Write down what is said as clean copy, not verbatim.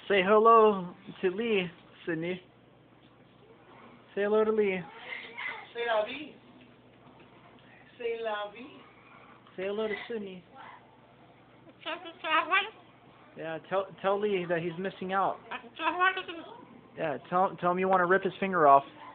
Say hello to Lee, Sydney. Say hello to Lee. C'est la vie. C'est la vie. Say hello to Sydney. Yeah, tell Lee that he's missing out. Yeah, tell him you want to rip his finger off.